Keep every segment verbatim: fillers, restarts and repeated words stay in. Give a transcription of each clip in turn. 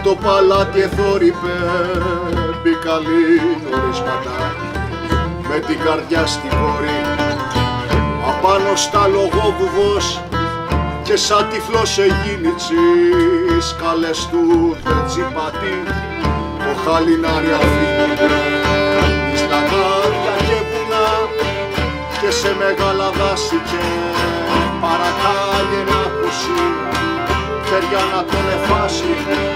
το παλάτι εθόρυπε μπήκα ορίσματα με την καρδιά στην κόρη απάνω στα λογόβουβος και σαν τυφλός εγίνητσις καλές του δεν τσιπατή το χαλινάρι αφήνει εις λαγάρια και βουνά και σε μεγάλα δάση και παρακάλει να ακουσεί χέρια να τον εφάσει.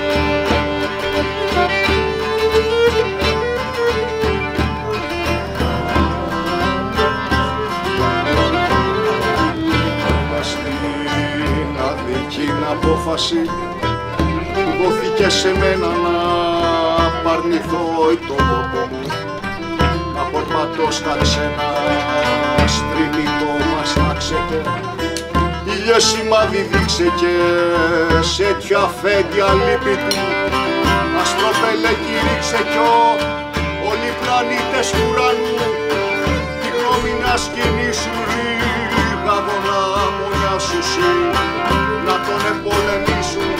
Στην αδική απόφαση δόθηκε σε μένα να παρνηθώ το τόπο μου να περπατώ στα ξένα στριμικό μας να ξέχω. Ήλιε σημάδι δείξε και σε τέτοια αφέντια λύπη του αστροπελέκι ρίξε κι όλοι οι πλανήτες του ουρανού τη γνώμηνα σκηνή σου ρίγα βολά μονιά σου σου να τον επολεμήσουν.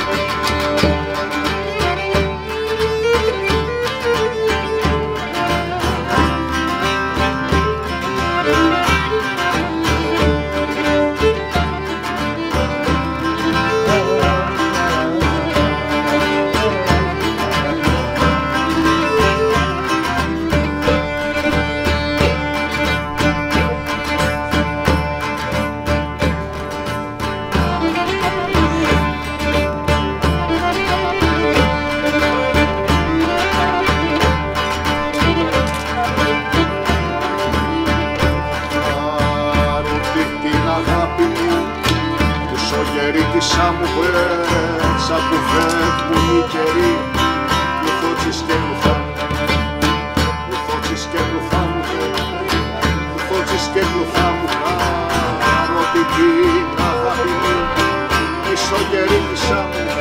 Σαν μου βρέτσα που φεύγουν οι καιροί λουθότσις και λουθά λουθότσις και λουθά μου λουθότσις και λουθά μου κάνω την αγάπη μου μισογερίτησα μου.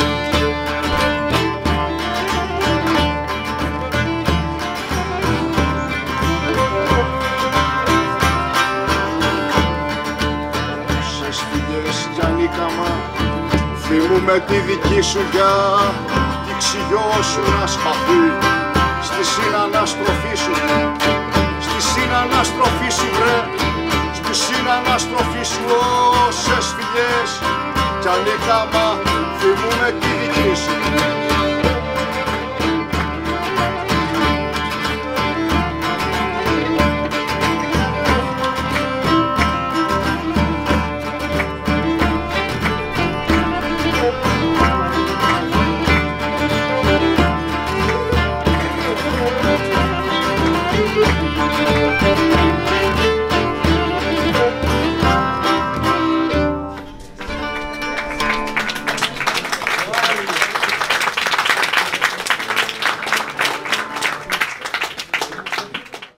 Θυμούμε τη δική σου για τη ξυγιό σου να σπαθεί στη συναναστροφή σου, στη συναναστροφή σου βρε, στη συναναστροφή σου όσες φυγές κι ανήκαμα θυμούμε τη δική σου.